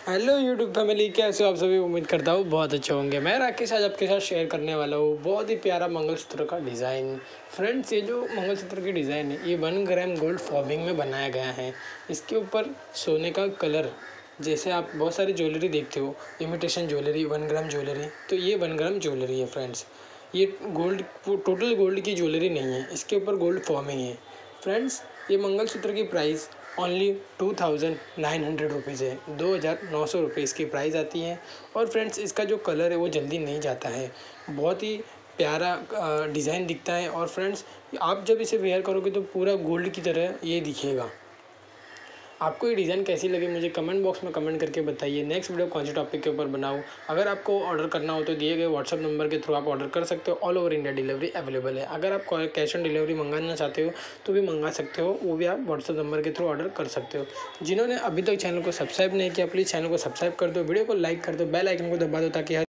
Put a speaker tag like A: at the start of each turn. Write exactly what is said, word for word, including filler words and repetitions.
A: Hello YouTube family, कैसे हो आप सभी। उम्मीद करता हूँ बहुत अच्छे होंगे। मैं राकेश आज आपके साथ शेयर करने वाला हूँ बहुत ही प्यारा मंगलसूत्र का डिज़ाइन। फ्रेंड्स, ये जो मंगलसूत्र की डिज़ाइन है ये वन ग्राम गोल्ड फॉर्मिंग में बनाया गया है। इसके ऊपर सोने का कलर, जैसे आप बहुत सारी ज्वेलरी देखते हो, imitation jewellery, one gram jewellery, तो ये वन ग्राम ज्वेलरी है फ्रेंड्स। ये गोल्ड, टोटल गोल्ड की ज्वेलरी नहीं है, इसके ऊपर गोल्ड फॉर्मिंग है। फ्रेंड्स, ये मंगलसूत्र की price only two thousand nine hundred rupees है। दो हज़ार नौ सौ रुपये इसकी प्राइस आती है। और फ्रेंड्स, इसका जो कलर है वो जल्दी नहीं जाता है, बहुत ही प्यारा डिज़ाइन दिखता है। और फ्रेंड्स, आप जब इसे वेयर करोगे तो पूरा गोल्ड की तरह ये दिखेगा। आपको ये डिज़ाइन कैसी लगी मुझे कमेंट बॉक्स में कमेंट करके बताइए। नेक्स्ट वीडियो कौन से टॉपिक के ऊपर बनाऊँ। अगर आपको ऑर्डर करना हो तो दिए गए व्हाट्सअप नंबर के थ्रू आप ऑर्डर कर सकते हो। All over India delivery available है। अगर आप कैश ऑन डिलीवरी मंगाना चाहते हो तो भी मंगा सकते हो, वो भी आप व्हाट्सअप नंबर के थ्रू ऑर्डर कर सकते हो। जिन्होंने अभी तक चैनल को सब्सक्राइब नहीं किया, प्लीज़ चैनल को सब्सक्राइब कर दो, वीडियो को लाइक कर दो, बेल आइकन को दबा दो ताकि